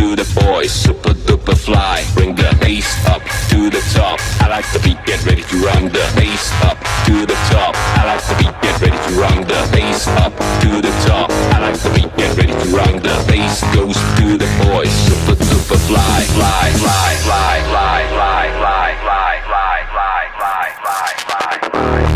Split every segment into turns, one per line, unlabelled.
to the boys, super duper fly. Bring the bass up to the top. I like the beat, get ready to run the bass up to the top. I like the beat, get ready to run the bass up to the top. I like the beat, get ready to run the bass goes to the boys, super duper fly, fly, fly, fly, fly, fly, fly, fly, fly, fly, fly, fly, fly, fly.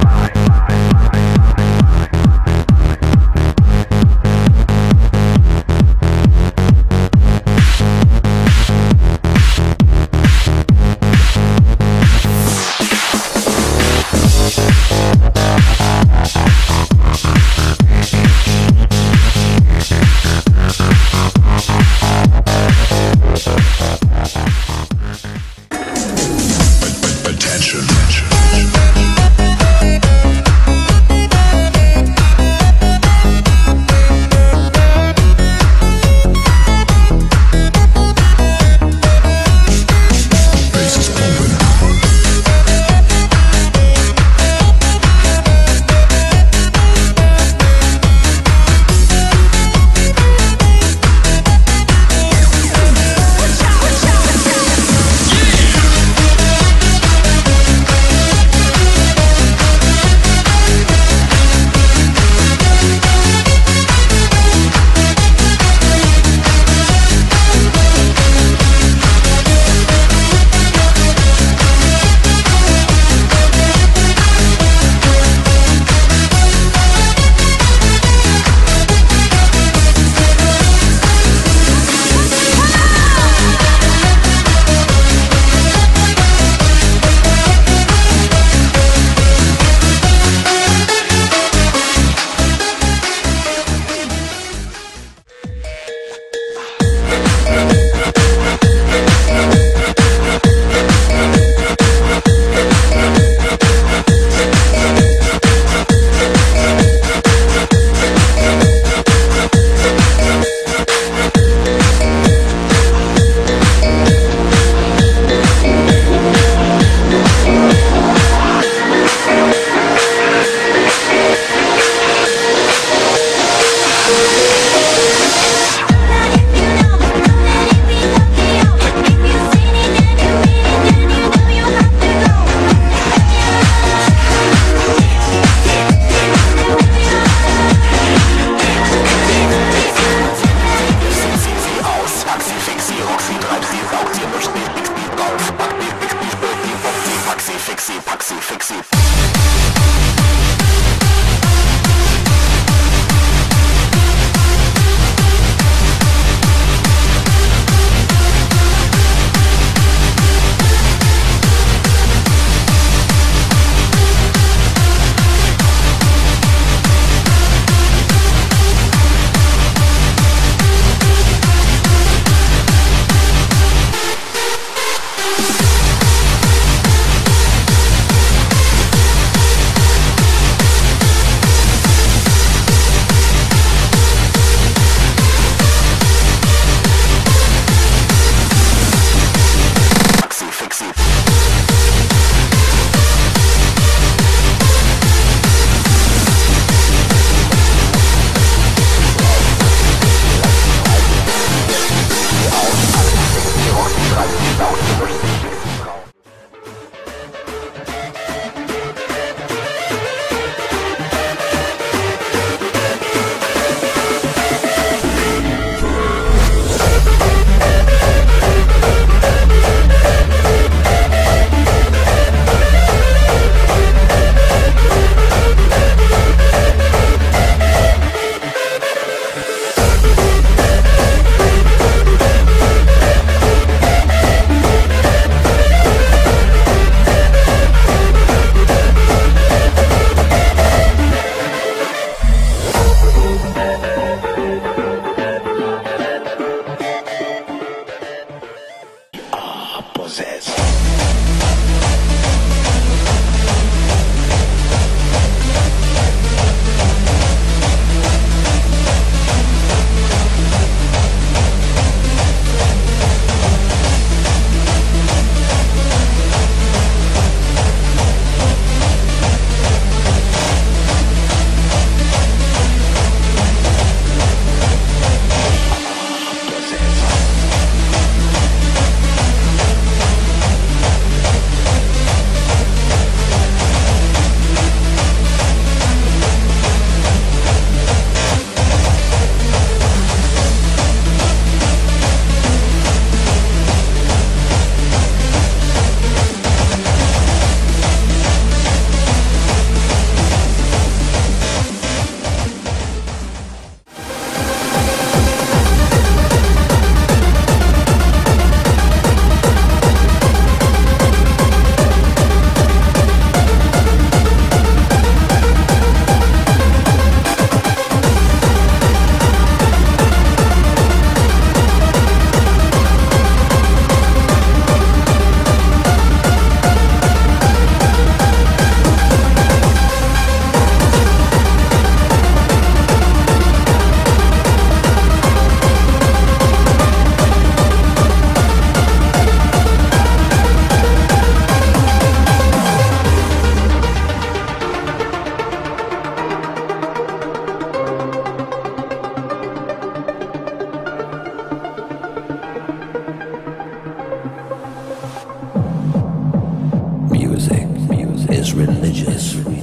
religious.